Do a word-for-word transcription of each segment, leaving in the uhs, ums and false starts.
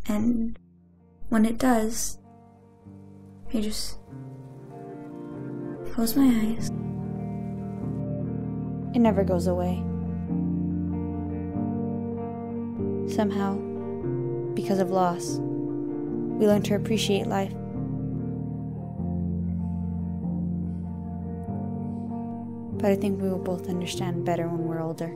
And when it does, I just close my eyes. It never goes away. Somehow, because of loss, we learn to appreciate life. But I think we will both understand better when we're older.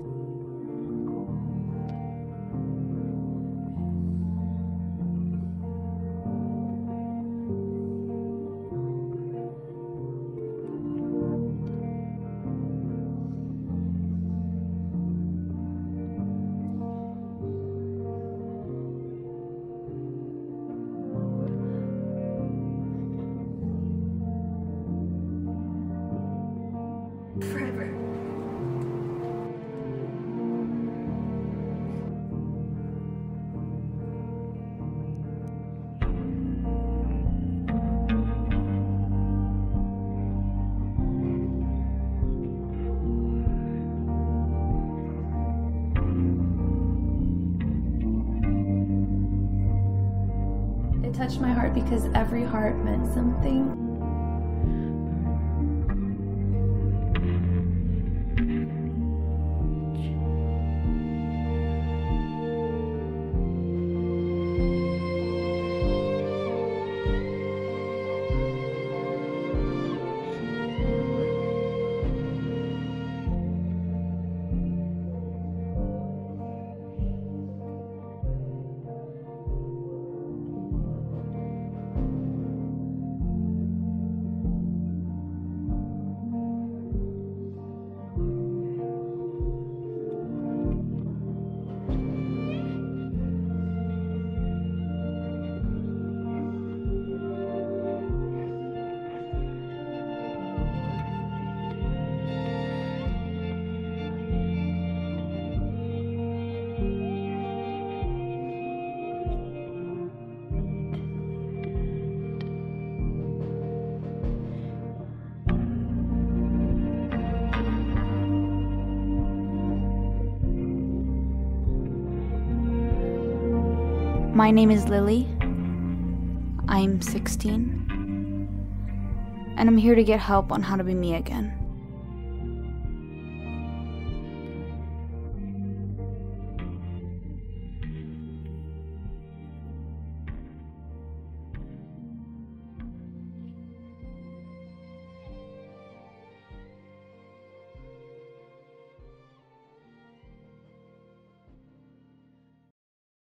Forever. It touched my heart because every heart meant something. My name is Lily. I'm sixteen. And I'm here to get help on how to be me again.